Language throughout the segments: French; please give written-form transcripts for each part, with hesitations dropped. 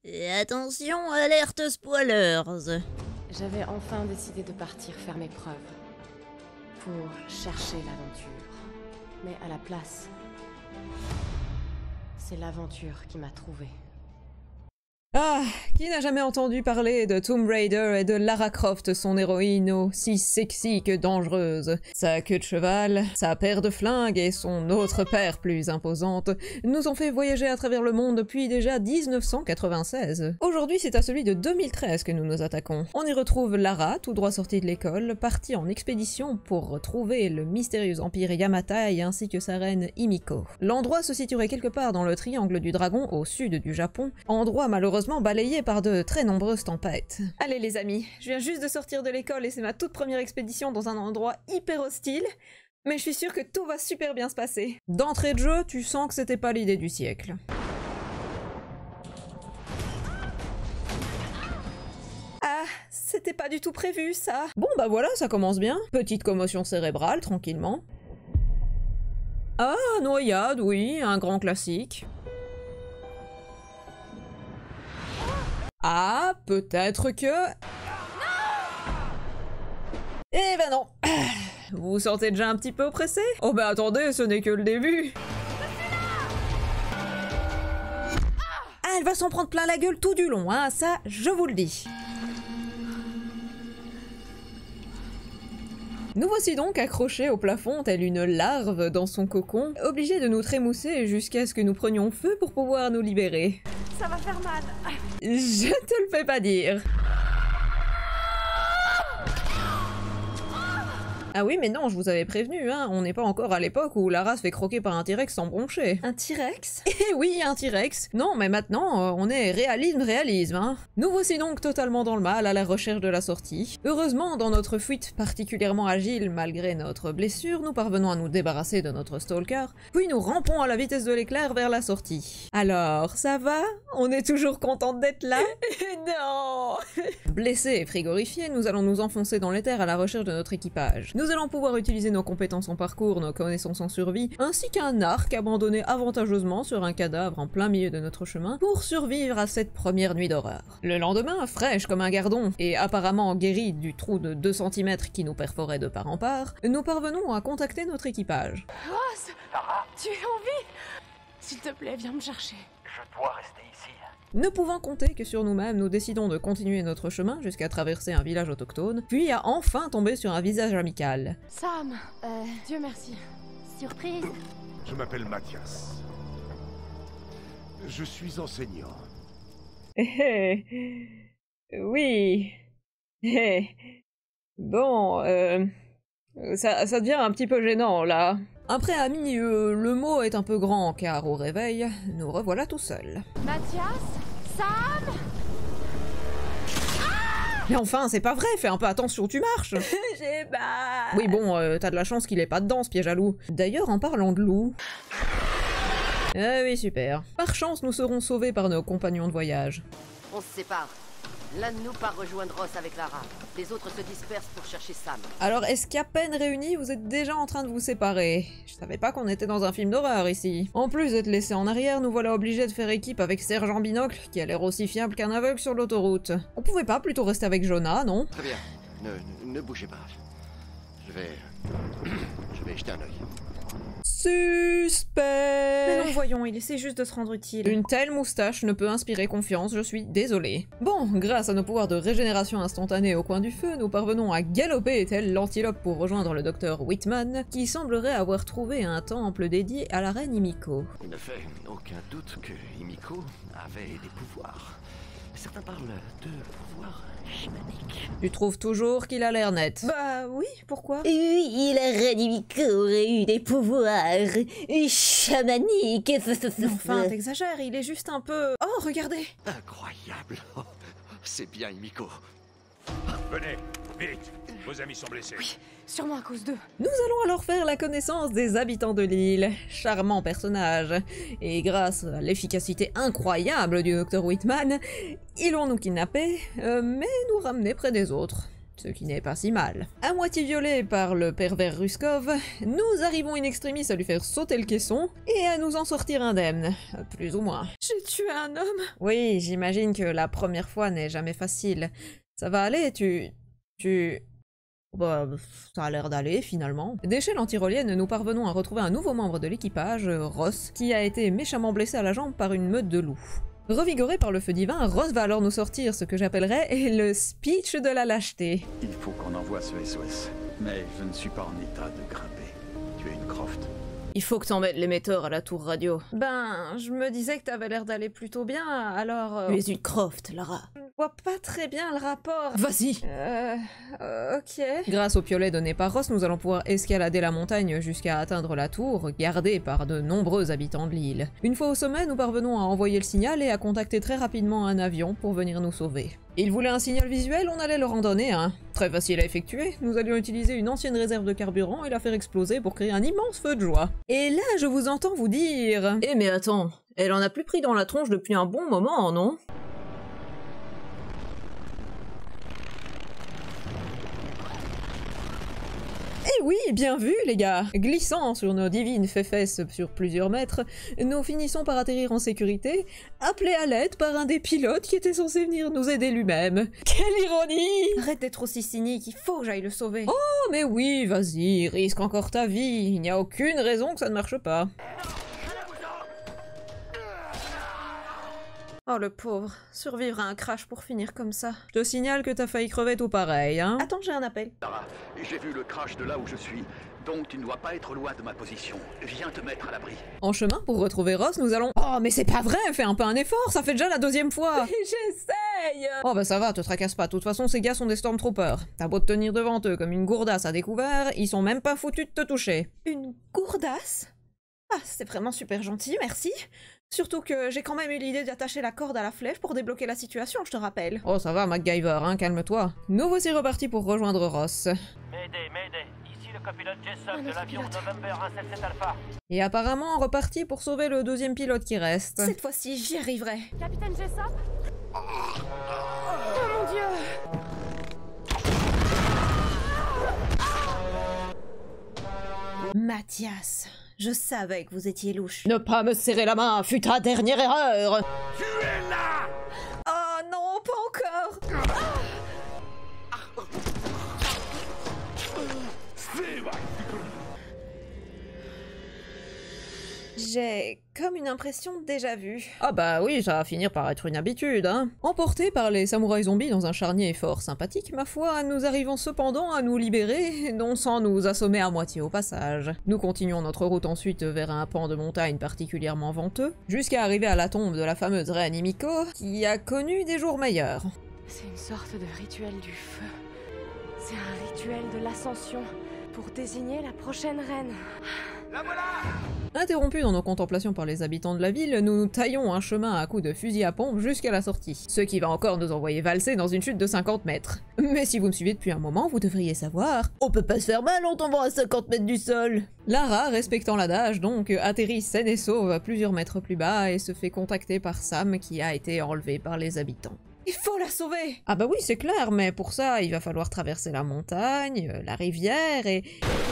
Et attention, alerte spoilers. J'avais enfin décidé de partir faire mes preuves. Pour chercher l'aventure. Mais à la place, c'est l'aventure qui m'a trouvée. Ah, qui n'a jamais entendu parler de Tomb Raider et de Lara Croft, son héroïne aussi sexy que dangereuse. Sa queue de cheval, sa paire de flingues et son autre paire plus imposante nous ont fait voyager à travers le monde depuis déjà 1996. Aujourd'hui, c'est à celui de 2013 que nous nous attaquons. On y retrouve Lara, tout droit sortie de l'école, partie en expédition pour retrouver le mystérieux empire Yamatai ainsi que sa reine Himiko. L'endroit se situerait quelque part dans le triangle du dragon au sud du Japon, endroit malheureusement balayé par de très nombreuses tempêtes. Allez les amis, je viens juste de sortir de l'école et c'est ma toute première expédition dans un endroit hyper hostile, mais je suis sûre que tout va super bien se passer. D'entrée de jeu, tu sens que c'était pas l'idée du siècle. Ah, c'était pas du tout prévu ça. Bon bah voilà, ça commence bien. Petite commotion cérébrale, tranquillement. Ah, noyade, oui, un grand classique. Ah, peut-être que... Eh ben non. Vous vous sentez déjà un petit peu oppressé? Oh bah attendez, ce n'est que le début. Ah, elle va s'en prendre plein la gueule tout du long, hein, ça, je vous le dis. Nous voici donc accrochés au plafond tel une larve dans son cocon, obligés de nous trémousser jusqu'à ce que nous prenions feu pour pouvoir nous libérer. Ça va faire mal. Je te le fais pas dire. Ah oui, mais non, je vous avais prévenu, hein, on n'est pas encore à l'époque où Lara se fait croquer par un T-Rex sans broncher. Un T-Rex? Eh oui, un T-Rex. Non, mais maintenant, on est réalisme, hein. Nous voici donc totalement dans le mal à la recherche de la sortie. Heureusement, dans notre fuite particulièrement agile, malgré notre blessure, nous parvenons à nous débarrasser de notre stalker, puis nous rampons à la vitesse de l'éclair vers la sortie. Alors, ça va? On est toujours contente d'être là? Non. Blessés et frigorifiés, nous allons nous enfoncer dans les terres à la recherche de notre équipage. Nous allons pouvoir utiliser nos compétences en parcours, nos connaissances en survie, ainsi qu'un arc abandonné avantageusement sur un cadavre en plein milieu de notre chemin pour survivre à cette première nuit d'horreur. Le lendemain, fraîche comme un gardon et apparemment guérie du trou de 2 cm qui nous perforait de part en part, nous parvenons à contacter notre équipage. Ross, tu es en vie? S'il te plaît, viens me chercher. Je dois rester ici. Ne pouvant compter que sur nous-mêmes, nous décidons de continuer notre chemin jusqu'à traverser un village autochtone, puis à enfin tomber sur un visage amical. Sam, Dieu merci. Surprise. Je m'appelle Mathias. Je suis enseignant. Eh eh. Oui. Eh. Bon, ça devient un petit peu gênant, là. Après ami, le mot est un peu grand, car au réveil, nous revoilà tout seuls. Mathias? Sam? Mais enfin, c'est pas vrai, fais un peu attention, tu marches. J'ai pas... Oui bon, t'as de la chance qu'il est pas dedans, ce piège à loup. D'ailleurs, en parlant de loup... Ah oui, super. Par chance, nous serons sauvés par nos compagnons de voyage. On se sépare. L'un de nous part rejoindre Ross avec Lara. Les autres se dispersent pour chercher Sam. Alors, est-ce qu'à peine réunis, vous êtes déjà en train de vous séparer? Je savais pas qu'on était dans un film d'horreur ici. En plus d'être laissés en arrière, nous voilà obligés de faire équipe avec Sergent Binocle, qui a l'air aussi fiable qu'un aveugle sur l'autoroute. On pouvait pas plutôt rester avec Jonah, non? Très bien. Ne bougez pas. Je vais jeter un œil. Suspect. Mais non, voyons, il essaie juste de se rendre utile. Une telle moustache ne peut inspirer confiance, je suis désolée. Bon, grâce à nos pouvoirs de régénération instantanée au coin du feu, nous parvenons à galoper tel l'antilope pour rejoindre le docteur Whitman, qui semblerait avoir trouvé un temple dédié à la reine Himiko. Il ne fait aucun doute que Himiko avait des pouvoirs. Certains parlent de pouvoirs chamaniques. Tu trouves toujours qu'il a l'air net? Bah oui, pourquoi? Oui, la reine Himiko aurait eu des pouvoirs chamaniques. Enfin, t'exagères, il est juste un peu... Oh, regardez! Incroyable. Oh, c'est bien Himiko. Venez, vite. Vos amis sont blessés. Oui, sûrement à cause d'eux. Nous allons alors faire la connaissance des habitants de l'île. Charmants personnages. Et grâce à l'efficacité incroyable du Dr Whitman, ils vont nous kidnapper, mais nous ramener près des autres. ce qui n'est pas si mal. À moitié violé par le pervers Ruskov, nous arrivons in extremis à lui faire sauter le caisson et à nous en sortir indemnes, plus ou moins. J'ai tué un homme. Oui, j'imagine que la première fois n'est jamais facile. Ça va aller, Bah, ça a l'air d'aller, finalement. D'échelle anti-tyrolienne, nous parvenons à retrouver un nouveau membre de l'équipage, Ross, qui a été méchamment blessé à la jambe par une meute de loups. Revigoré par le feu divin, Ross va alors nous sortir ce que j'appellerais le speech de la lâcheté. Il faut qu'on envoie ce SOS, mais je ne suis pas en état de grimper. Tu es une Croft. Il faut que t'embêtes l'émetteur à la tour radio. Ben, je me disais que t'avais l'air d'aller plutôt bien, alors... Tu es une Croft, Lara. Je vois pas très bien le rapport. Vas-y. Ok. Grâce au piolet donné par Ross, nous allons pouvoir escalader la montagne jusqu'à atteindre la tour, gardée par de nombreux habitants de l'île. Une fois au sommet, nous parvenons à envoyer le signal et à contacter très rapidement un avion pour venir nous sauver. Il voulait un signal visuel, on allait leur en donner un. Très facile à effectuer, nous allions utiliser une ancienne réserve de carburant et la faire exploser pour créer un immense feu de joie. Et là, je vous entends vous dire... Eh mais attends, elle en a plus pris dans la tronche depuis un bon moment, non ? Eh oui, bien vu les gars! Glissant sur nos divines fesses sur plusieurs mètres, nous finissons par atterrir en sécurité, appelés à l'aide par un des pilotes qui était censé venir nous aider lui-même. Quelle ironie! Arrête d'être aussi cynique, il faut que j'aille le sauver. Oh mais oui, vas-y, risque encore ta vie, il n'y a aucune raison que ça ne marche pas. Oh le pauvre, survivre à un crash pour finir comme ça. Je te signale que t'as failli crever tout pareil, hein? Attends, j'ai un appel. Lara, j'ai vu le crash de là où je suis, donc tu ne dois pas être loin de ma position. Viens te mettre à l'abri. En chemin, pour retrouver Ross, nous allons... Oh mais c'est pas vrai, fais un peu un effort, ça fait déjà la deuxième fois! J'essaye! Oh bah ça va, te tracasse pas, de toute façon ces gars sont des Stormtroopers. T'as beau te tenir devant eux comme une gourdasse à découvert, ils sont même pas foutus de te toucher. Une gourdasse? Ah, c'est vraiment super gentil, merci. Surtout que j'ai quand même eu l'idée d'attacher la corde à la flèche pour débloquer la situation, je te rappelle. Oh ça va MacGyver, hein, calme-toi. Nous voici repartis pour rejoindre Ross. Mayday, ici le copilote Jessup de l'avion November 177 Alpha. Et apparemment reparti pour sauver le deuxième pilote qui reste. Cette fois-ci, j'y arriverai. Capitaine Jessup? Oh mon dieu! Mathias, je savais que vous étiez louche. Ne pas me serrer la main fut ta dernière erreur. Tu es là! Oh non, pas encore! J'ai comme une impression déjà vue. Ah bah oui, ça va finir par être une habitude, hein. Emportés par les samouraïs zombies dans un charnier fort sympathique, ma foi, nous arrivons cependant à nous libérer, non sans nous assommer à moitié au passage. Nous continuons notre route ensuite vers un pan de montagne particulièrement venteux, jusqu'à arriver à la tombe de la fameuse reine Himiko, qui a connu des jours meilleurs. C'est une sorte de rituel du feu. C'est un rituel de l'ascension pour désigner la prochaine reine. La voilà! Interrompus dans nos contemplations par les habitants de la ville, nous nous taillons un chemin à coups de fusil à pompe jusqu'à la sortie, ce qui va encore nous envoyer valser dans une chute de 50 mètres. Mais si vous me suivez depuis un moment, vous devriez savoir... On peut pas se faire mal en tombant à 50 mètres du sol. Lara, respectant l'adage, donc, atterrit saine et sauve à plusieurs mètres plus bas et se fait contacter par Sam qui a été enlevé par les habitants. Il faut la sauver! Ah bah oui, c'est clair, mais pour ça, il va falloir traverser la montagne, la rivière et...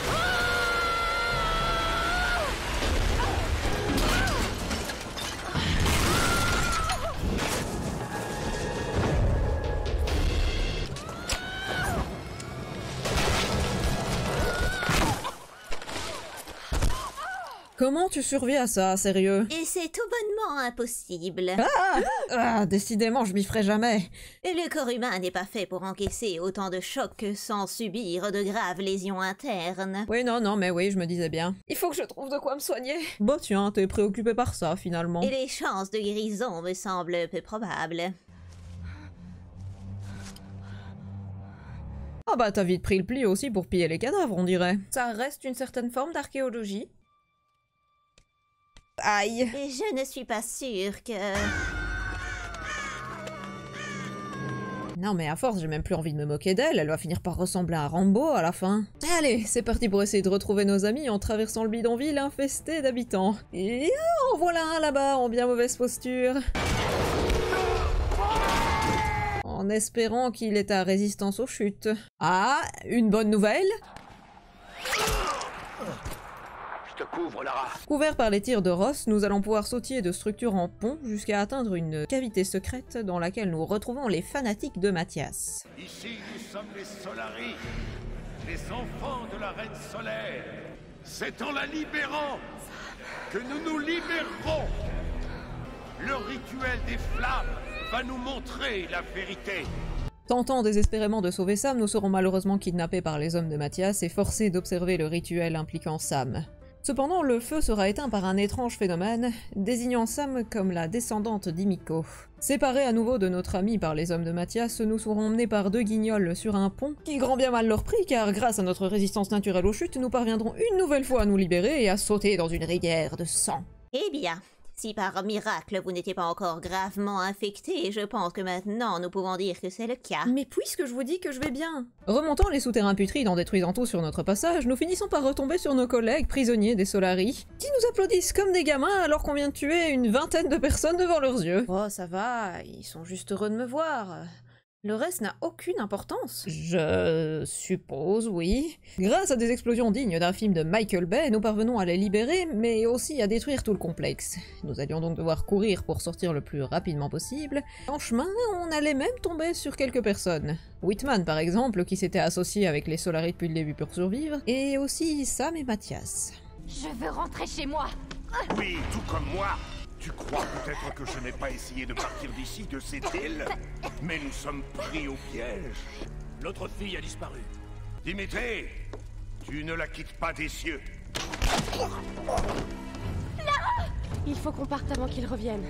Comment tu survis à ça, sérieux? Et c'est tout bonnement impossible. Décidément, je m'y ferai jamais. Et le corps humain n'est pas fait pour encaisser autant de chocs sans subir de graves lésions internes. Oui, non, mais oui, je me disais bien. Il faut que je trouve de quoi me soigner. Bah tiens, t'es préoccupé par ça, finalement. Et les chances de guérison me semblent peu probables. Ah bah t'as vite pris le pli aussi pour piller les cadavres, on dirait. Ça reste une certaine forme d'archéologie. Aïe. Et je ne suis pas sûre que... Non mais à force, j'ai même plus envie de me moquer d'elle, elle va finir par ressembler à Rambo à la fin. Allez, c'est parti pour essayer de retrouver nos amis en traversant le bidonville infesté d'habitants. Et en voilà un là-bas, en bien mauvaise posture. En espérant qu'il est à résistance aux chutes. Ah, une bonne nouvelle? Je te couvre, Lara. Couverts par les tirs de Ross, nous allons pouvoir sautiller de structure en pont jusqu'à atteindre une cavité secrète dans laquelle nous retrouvons les fanatiques de Mathias. Ici, nous sommes les Solari, les enfants de la Reine Solaire. C'est en la libérant que nous nous libérerons. Le rituel des flammes va nous montrer la vérité. Tentant désespérément de sauver Sam, nous serons malheureusement kidnappés par les hommes de Mathias et forcés d'observer le rituel impliquant Sam. Cependant, le feu sera éteint par un étrange phénomène, désignant Sam comme la descendante d'Himiko. Séparés à nouveau de notre ami par les hommes de Mathias, nous serons emmenés par deux guignols sur un pont, qui grand bien mal leur prix car grâce à notre résistance naturelle aux chutes, nous parviendrons une nouvelle fois à nous libérer et à sauter dans une rivière de sang. Eh bien, si par miracle vous n'étiez pas encore gravement infecté, je pense que maintenant nous pouvons dire que c'est le cas. Mais puisque je vous dis que je vais bien. Remontant les souterrains putrides en détruisant tout sur notre passage, nous finissons par retomber sur nos collègues prisonniers des Solari, qui nous applaudissent comme des gamins alors qu'on vient de tuer une vingtaine de personnes devant leurs yeux. Oh, ça va, ils sont juste heureux de me voir. Le reste n'a aucune importance. Je suppose, oui. Grâce à des explosions dignes d'un film de Michael Bay, nous parvenons à les libérer, mais aussi à détruire tout le complexe. Nous allions donc devoir courir pour sortir le plus rapidement possible. En chemin, on allait même tomber sur quelques personnes. Whitman, par exemple, qui s'était associé avec les Solari depuis le début pour survivre, et aussi Sam et Mathias. Je veux rentrer chez moi. Oui, tout comme moi. Tu crois peut-être que je n'ai pas essayé de partir d'ici, de cette île? Mais nous sommes pris au piège. L'autre fille a disparu. Dimitri, tu ne la quittes pas des cieux. Il faut qu'on parte avant qu'ils reviennent.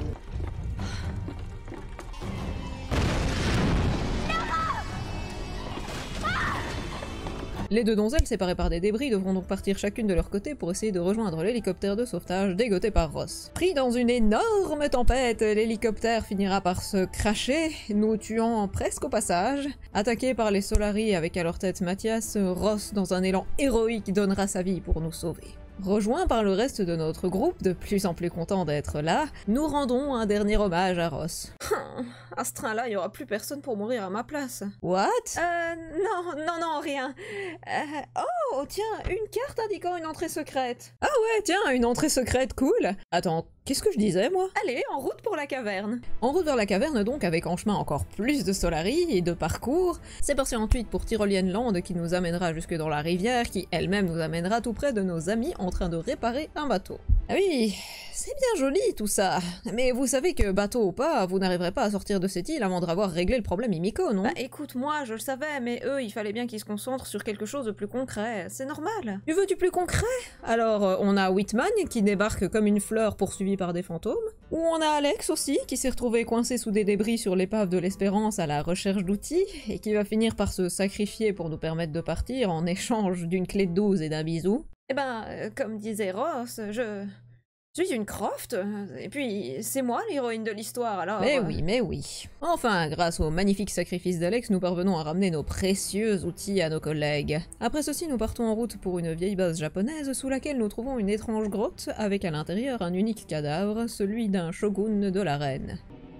Les deux donzelles, séparées par des débris, devront donc partir chacune de leur côté pour essayer de rejoindre l'hélicoptère de sauvetage dégoté par Ross. Pris dans une énorme tempête, l'hélicoptère finira par se cracher, nous tuant presque au passage. Attaqué par les Solari avec à leur tête Mathias, Ross, dans un élan héroïque, donnera sa vie pour nous sauver. Rejoints par le reste de notre groupe, de plus en plus content d'être là, nous rendons un dernier hommage à Ross. À ce train-là, il y aura plus personne pour mourir à ma place. What? Non, rien. Oh, tiens, une carte indiquant une entrée secrète. Ah ouais, tiens, une entrée secrète, cool. Attends, qu'est-ce que je disais, moi? Allez, en route pour la caverne. En route vers la caverne, donc, avec en chemin encore plus de Solari et de parcours. C'est parti ensuite pour Tyrolienne Land qui nous amènera jusque dans la rivière, qui elle-même nous amènera tout près de nos amis en train de réparer un bateau. Ah oui, c'est bien joli tout ça, mais vous savez que bateau ou pas, vous n'arriverez pas à sortir de cette île avant d'avoir réglé le problème Himiko, non? Bah écoute, moi je le savais, mais eux il fallait bien qu'ils se concentrent sur quelque chose de plus concret, c'est normal. Tu veux du plus concret? Alors on a Whitman qui débarque comme une fleur poursuivi par des fantômes, ou on a Alex aussi qui s'est retrouvé coincé sous des débris sur l'épave de l'Espérance à la recherche d'outils, et qui va finir par se sacrifier pour nous permettre de partir en échange d'une clé de 12 et d'un bisou. Eh ben, comme disait Ross, je suis une Croft, et puis c'est moi l'héroïne de l'histoire, alors... Mais oui. Enfin, grâce au magnifique sacrifice d'Alex, nous parvenons à ramener nos précieux outils à nos collègues. Après ceci, nous partons en route pour une vieille base japonaise sous laquelle nous trouvons une étrange grotte, avec à l'intérieur un unique cadavre, celui d'un shogun de la reine.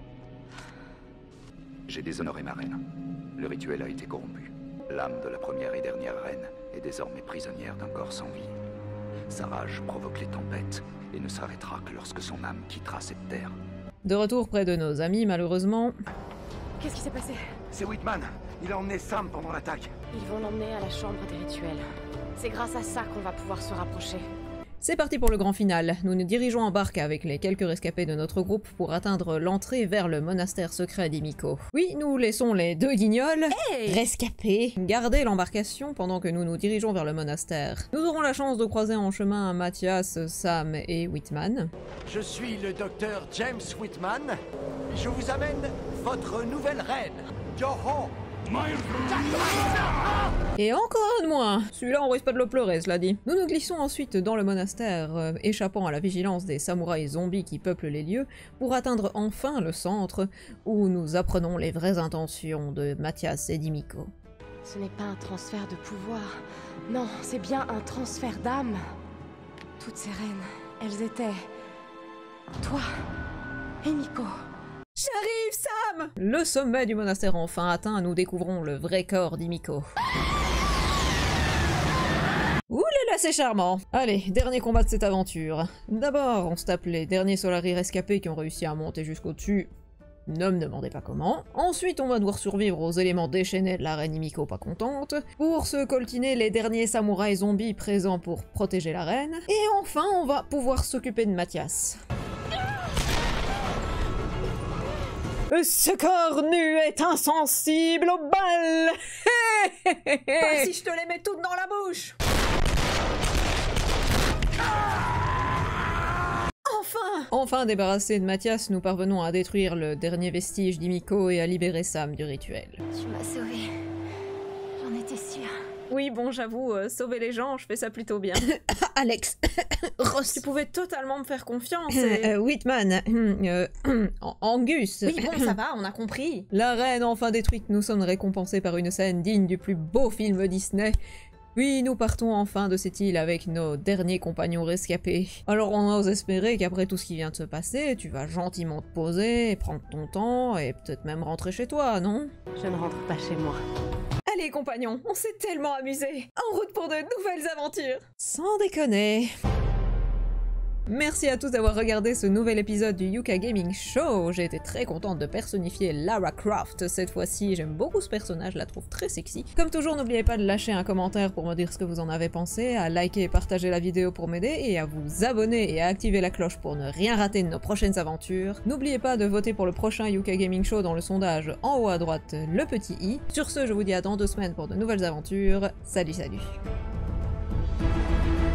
J'ai déshonoré ma reine. Le rituel a été corrompu. L'âme de la première et dernière reine est désormais prisonnière d'un corps sans vie. Sa rage provoque les tempêtes et ne s'arrêtera que lorsque son âme quittera cette terre. De retour près de nos amis, malheureusement... Qu'est-ce qui s'est passé? C'est Whitman. Il a emmené Sam pendant l'attaque. Ils vont l'emmener à la chambre des rituels. C'est grâce à ça qu'on va pouvoir se rapprocher. C'est parti pour le grand final. Nous nous dirigeons en barque avec les quelques rescapés de notre groupe pour atteindre l'entrée vers le monastère secret d'Himiko. Oui, nous laissons les deux guignols rescapés garder l'embarcation pendant que nous nous dirigeons vers le monastère. Nous aurons la chance de croiser en chemin Mathias, Sam et Whitman. Je suis le docteur James Whitman. Je vous amène votre nouvelle reine, Yo-Ho. Et encore un de moins. Celui-là, on risque pas de le pleurer, cela dit. Nous nous glissons ensuite dans le monastère, échappant à la vigilance des samouraïs zombies qui peuplent les lieux, pour atteindre enfin le centre, où nous apprenons les vraies intentions de Mathias et d'Himiko. Ce n'est pas un transfert de pouvoir. Non, c'est bien un transfert d'âme. Toutes ces reines, elles étaient... toi, Himiko. J'arrive! Sam! Le sommet du monastère enfin atteint, nous découvrons le vrai corps d'Himiko. Ouh là là, c'est charmant! Allez, dernier combat de cette aventure. D'abord, on se tape les derniers Solari rescapés qui ont réussi à monter jusqu'au-dessus. Ne me demandez pas comment. Ensuite, on va devoir survivre aux éléments déchaînés de la reine Himiko pas contente, pour se coltiner les derniers samouraïs zombies présents pour protéger la reine, et enfin, on va pouvoir s'occuper de Mathias. Ce corps nu est insensible aux balles. Pas si je te les mets toutes dans la bouche. Enfin débarrassés de Mathias, nous parvenons à détruire le dernier vestige d'Himiko et à libérer Sam du rituel. Tu m'as sauvée. J'en étais sûre. Oui, bon, j'avoue, sauver les gens, je fais ça plutôt bien. Alex, Ross, tu pouvais totalement me faire confiance et... Whitman, Angus. Oui, bon, ça va, on a compris. La reine enfin détruite, nous sommes récompensés par une scène digne du plus beau film Disney. Puis nous partons enfin de cette île avec nos derniers compagnons rescapés. Alors on ose espérer qu'après tout ce qui vient de se passer, tu vas gentiment te poser, prendre ton temps et peut-être même rentrer chez toi, non? Je ne rentre pas chez moi. Allez compagnons, on s'est tellement amusés. En route pour de nouvelles aventures. Sans déconner. Merci à tous d'avoir regardé ce nouvel épisode du Yuka Gaming Show. J'ai été très contente de personnifier Lara Croft cette fois-ci. J'aime beaucoup ce personnage, je la trouve très sexy. Comme toujours, n'oubliez pas de lâcher un commentaire pour me dire ce que vous en avez pensé, à liker et partager la vidéo pour m'aider, et à vous abonner et à activer la cloche pour ne rien rater de nos prochaines aventures. N'oubliez pas de voter pour le prochain Yuka Gaming Show dans le sondage en haut à droite, le petit i. Sur ce, je vous dis à dans 2 semaines pour de nouvelles aventures. Salut, salut.